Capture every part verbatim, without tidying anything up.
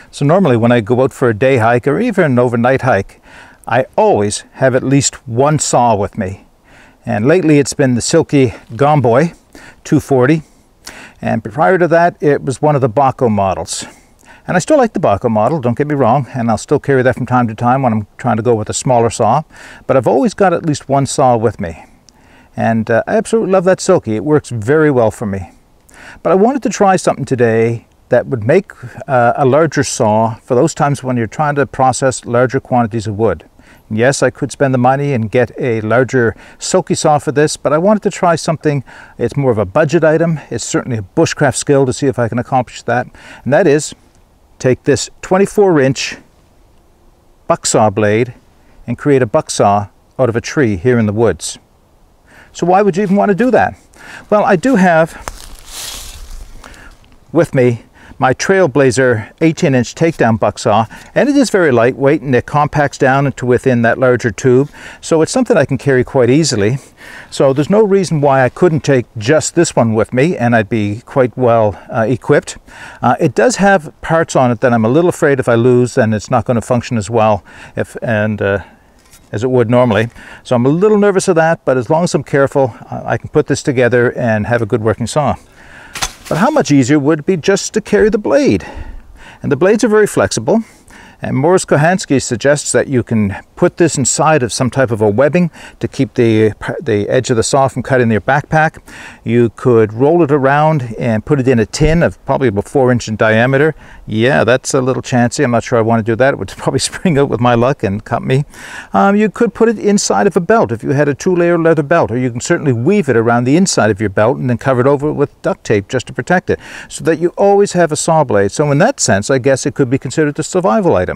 So normally when I go out for a day hike or even an overnight hike, I always have at least one saw with me. And lately it's been the Silky Gomboy two forty. And prior to that, it was one of the Bucksaw models. And I still like the Bucksaw model, don't get me wrong, and I'll still carry that from time to time when I'm trying to go with a smaller saw. But I've always got at least one saw with me. And uh, I absolutely love that Silky. It works very well for me. But I wanted to try something today that would make uh, a larger saw for those times when you're trying to process larger quantities of wood. Yes, I could spend the money and get a larger Silky saw for this, but I wanted to try something. It's more of a budget item. It's certainly a bushcraft skill to see if I can accomplish that. And that is take this twenty-four inch bucksaw blade and create a bucksaw out of a tree here in the woods. So why would you even want to do that? Well, I do have with me my Trailblazer eighteen inch takedown bucksaw, and it is very lightweight and it compacts down into within that larger tube, so it's something I can carry quite easily. So there's no reason why I couldn't take just this one with me and I'd be quite well uh, equipped. Uh, it does have parts on it that I'm a little afraid if I lose then it's not going to function as well if and uh, as it would normally. So I'm a little nervous of that, but as long as I'm careful, I can put this together and have a good working saw. But how much easier would it be just to carry the blade? And the blades are very flexible. And Morris Kohansky suggests that you can put this inside of some type of a webbing to keep the, the edge of the saw from cutting your backpack. You could roll it around and put it in a tin of probably about four inch in diameter. Yeah, that's a little chancy. I'm not sure I want to do that. It would probably spring out with my luck and cut me. Um, you could put it inside of a belt if you had a two-layer leather belt, or you can certainly weave it around the inside of your belt and then cover it over with duct tape just to protect it, so that you always have a saw blade. So in that sense, I guess it could be considered a survival item.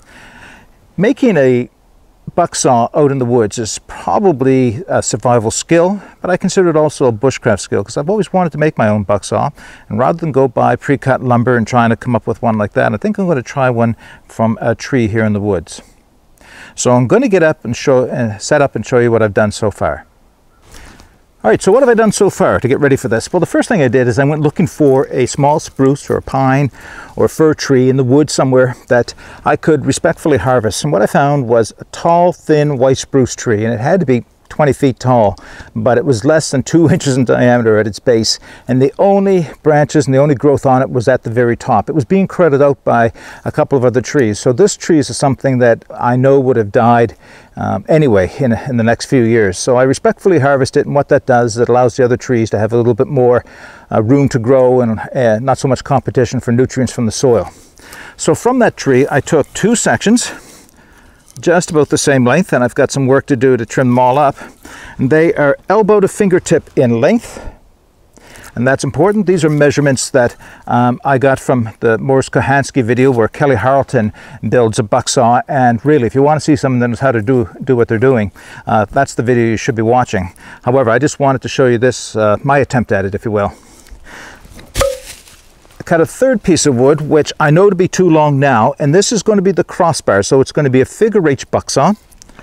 Making a bucksaw out in the woods is probably a survival skill, but I consider it also a bushcraft skill because I've always wanted to make my own bucksaw. And rather than go buy pre-cut lumber and trying to come up with one like that, I think I'm going to try one from a tree here in the woods. So I'm going to get up and show, uh, set up and show you what I've done so far. All right, so what have I done so far to get ready for this? Well, the first thing I did is I went looking for a small spruce or a pine or a fir tree in the woods somewhere that I could respectfully harvest. And what I found was a tall, thin white spruce tree, and it had to be twenty feet tall, but it was less than two inches in diameter at its base, and the only branches and the only growth on it was at the very top. It was being crowded out by a couple of other trees. So this tree is something that I know would have died um, anyway in, in the next few years. So I respectfully harvest it, and what that does is it allows the other trees to have a little bit more uh, room to grow and uh, not so much competition for nutrients from the soil. So from that tree I took two sections just about the same length, and I've got some work to do to trim them all up. And they are elbow to fingertip in length, and that's important. These are measurements that um, I got from the Morris Kohansky video where Kelly Harleton builds a bucksaw, and really if you want to see someone that knows how to do do what they're doing, uh, that's the video you should be watching. However, I just wanted to show you this, uh, my attempt at it, if you will. Cut a third piece of wood, which I know to be too long now, and this is going to be the crossbar, so it's going to be a figure eight bucksaw.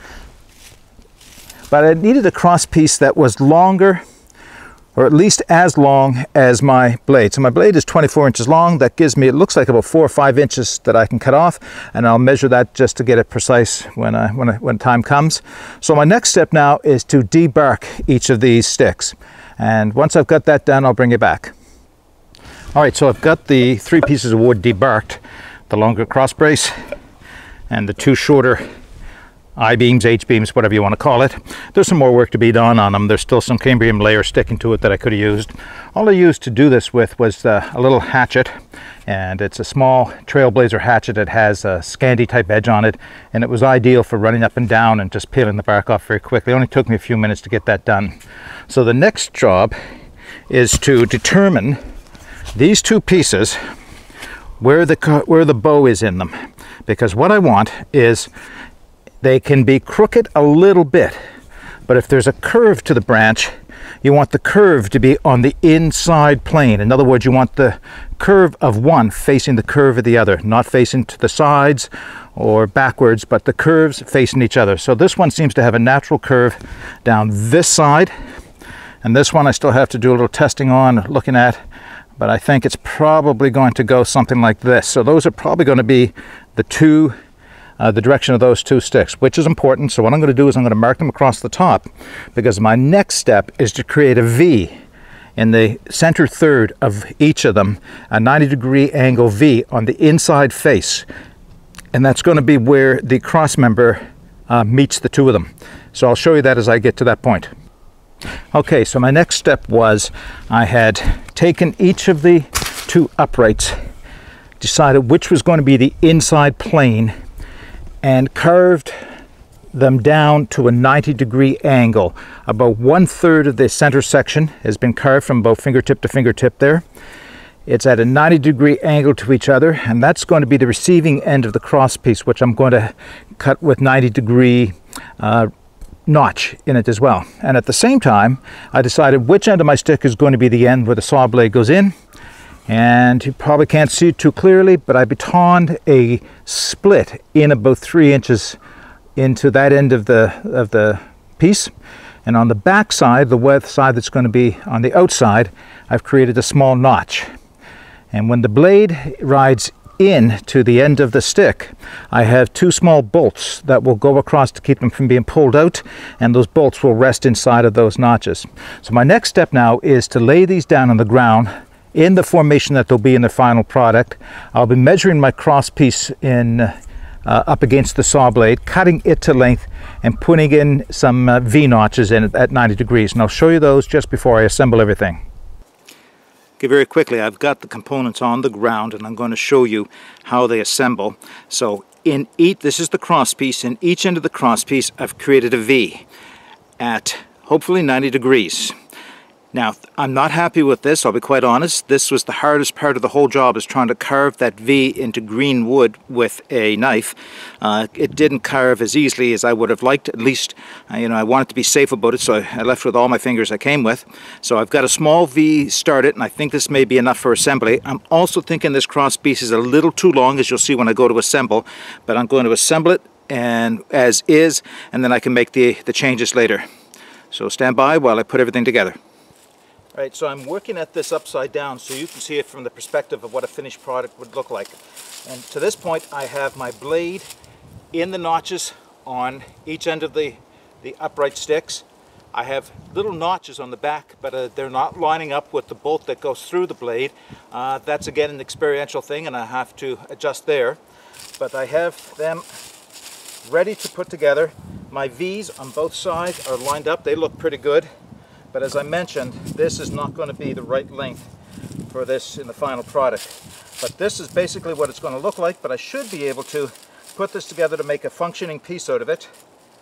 But I needed a cross piece that was longer, or at least as long as my blade. So my blade is twenty-four inches long. That gives me, it looks like about four or five inches that I can cut off, and I'll measure that just to get it precise when I, when I, when time comes. So my next step now is to debark each of these sticks, and once I've got that done, I'll bring it back. All right, so I've got the three pieces of wood debarked, the longer cross brace and the two shorter I-beams, H-beams, whatever you want to call it. There's some more work to be done on them. There's still some cambrium layer sticking to it that I could have used. All I used to do this with was uh, a little hatchet, and it's a small Trailblazer hatchet that has a Scandi type edge on it, and it was ideal for running up and down and just peeling the bark off very quickly. It only took me a few minutes to get that done. So the next job is to determine these two pieces where the where the bow is in them, because what I want is they can be crooked a little bit, but if there's a curve to the branch, you want the curve to be on the inside plane. In other words, you want the curve of one facing the curve of the other, not facing to the sides or backwards, but the curves facing each other. So this one seems to have a natural curve down this side, and this one I still have to do a little testing on, looking at. but I think it's probably going to go something like this. So those are probably going to be the two, uh, the direction of those two sticks, which is important. So what I'm going to do is I'm going to mark them across the top, because my next step is to create a V in the center third of each of them, a ninety degree angle V on the inside face. And that's going to be where the cross member uh, meets the two of them. So I'll show you that as I get to that point. Okay, so my next step was I had taken each of the two uprights, decided which was going to be the inside plane, and carved them down to a ninety degree angle. About one third of the center section has been carved from about fingertip to fingertip there. It's at a ninety degree angle to each other, and that's going to be the receiving end of the cross piece, which I'm going to cut with ninety degree uh, notch in it as well. And at the same time, I decided which end of my stick is going to be the end where the saw blade goes in. And you probably can't see it too clearly, but I batoned a split in about three inches into that end of the of the piece. And on the back side, the wet side that's going to be on the outside, I've created a small notch. And when the blade rides in to the end of the stick, I have two small bolts that will go across to keep them from being pulled out, and those bolts will rest inside of those notches. So my next step now is to lay these down on the ground in the formation that they'll be in the final product. I'll be measuring my cross piece in uh, up against the saw blade, cutting it to length, and putting in some uh, V notches in it at ninety degrees. And I'll show you those just before I assemble everything. Okay, very quickly, I've got the components on the ground, and I'm going to show you how they assemble. So in each, this is the cross piece. In each end of the cross piece, I've created a V at hopefully ninety degrees. Now, I'm not happy with this, I'll be quite honest. This was the hardest part of the whole job, is trying to carve that V into green wood with a knife. Uh, it didn't carve as easily as I would have liked. At least, uh, you know, I wanted to be safe about it, so I, I left with all my fingers I came with. So I've got a small V started, and I think this may be enough for assembly. I'm also thinking this cross piece is a little too long, as you'll see when I go to assemble, but I'm going to assemble it and as is, and then I can make the, the changes later. So stand by while I put everything together. Right, so I'm working at this upside down so you can see it from the perspective of what a finished product would look like. And to this point, I have my blade in the notches on each end of the, the upright sticks. I have little notches on the back, but uh, they're not lining up with the bolt that goes through the blade. Uh, that's again an experiential thing, and I have to adjust there. But I have them ready to put together. My V's on both sides are lined up. They look pretty good. But as I mentioned, this is not going to be the right length for this in the final product. But this is basically what it's going to look like, but I should be able to put this together to make a functioning piece out of it.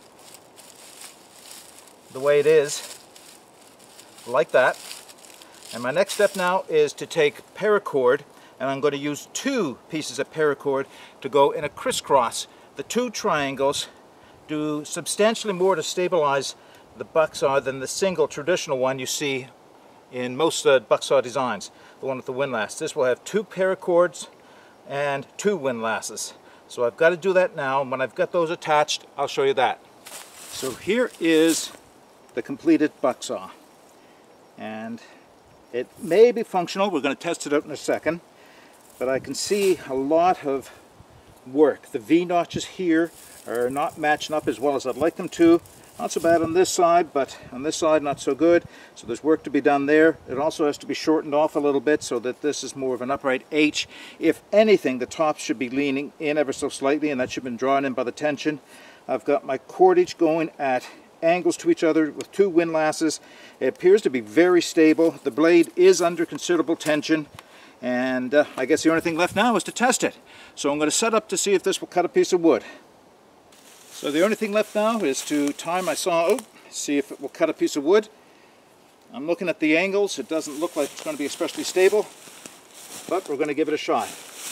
The way it is, like that. And my next step now is to take paracord, and I'm going to use two pieces of paracord to go in a crisscross. The two triangles do substantially more to stabilize the Bucksaw than the single traditional one you see in most uh, Bucksaw designs, the one with the windlass. This will have two paracords and two windlasses. So I've got to do that now, and when I've got those attached, I'll show you that. So here is the completed Bucksaw, and it may be functional. We're going to test it out in a second, but I can see a lot of work. The V notches here are not matching up as well as I'd like them to. Not so bad on this side, but on this side not so good. So there's work to be done there. It also has to be shortened off a little bit so that this is more of an upright H. If anything, the top should be leaning in ever so slightly, and that should have been drawn in by the tension. I've got my cordage going at angles to each other with two windlasses. It appears to be very stable. The blade is under considerable tension, and uh, I guess the only thing left now is to test it. So I'm going to set up to see if this will cut a piece of wood. So the only thing left now is to tie my saw out, see if it will cut a piece of wood. I'm looking at the angles. It doesn't look like it's going to be especially stable, but we're going to give it a shot.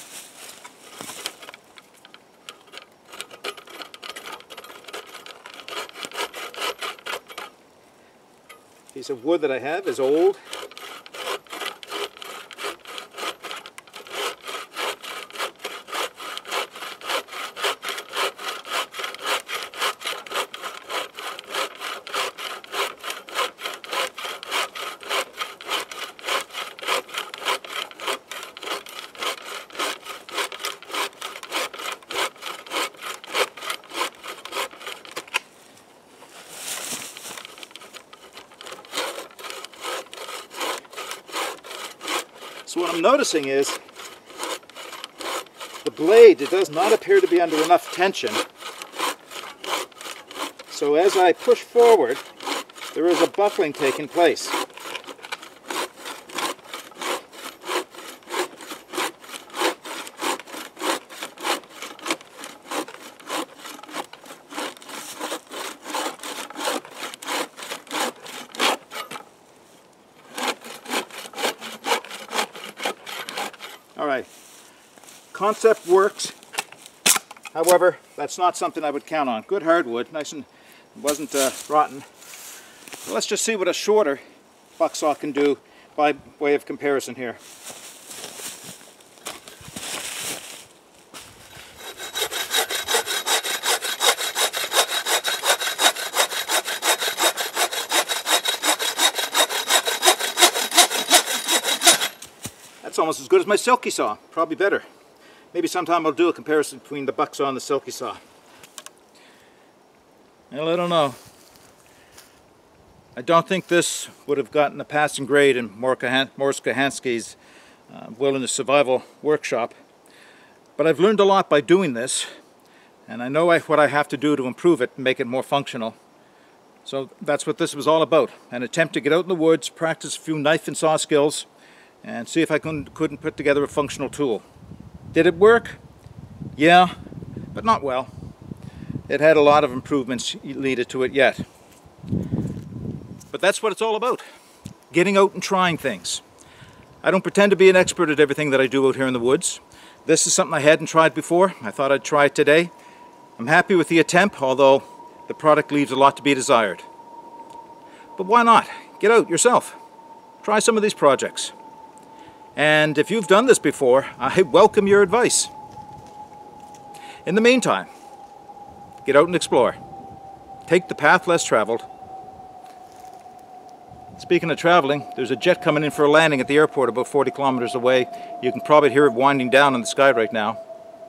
Piece of wood that I have is old. So what I'm noticing is the blade, it does not appear to be under enough tension. So as I push forward, there is a buckling taking place. All right, concept works. However, that's not something I would count on. Good hardwood, nice and wasn't uh, rotten. So let's just see what a shorter bucksaw can do by way of comparison here. That's almost as good as my silky saw, probably better. Maybe sometime I'll do a comparison between the bucksaw and the silky saw. Well, I don't know. I don't think this would have gotten a passing grade in Morris Kahansky's uh, Wilderness Survival Workshop. But I've learned a lot by doing this, and I know I, what I have to do to improve it and make it more functional. So that's what this was all about. An attempt to get out in the woods, practice a few knife and saw skills, and see if I couldn't, couldn't put together a functional tool. Did it work? Yeah, but not well. It had a lot of improvements needed to it yet. But that's what it's all about. Getting out and trying things. I don't pretend to be an expert at everything that I do out here in the woods. This is something I hadn't tried before. I thought I'd try it today. I'm happy with the attempt, although the product leaves a lot to be desired. But why not? Get out yourself. Try some of these projects. And if you've done this before, I welcome your advice. In the meantime, get out and explore. Take the path less traveled. Speaking of traveling, there's a jet coming in for a landing at the airport about forty kilometers away. You can probably hear it winding down in the sky right now.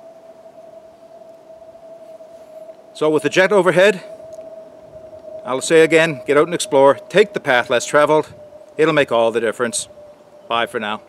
So with the jet overhead, I'll say again, get out and explore. Take the path less traveled. It'll make all the difference. Bye for now.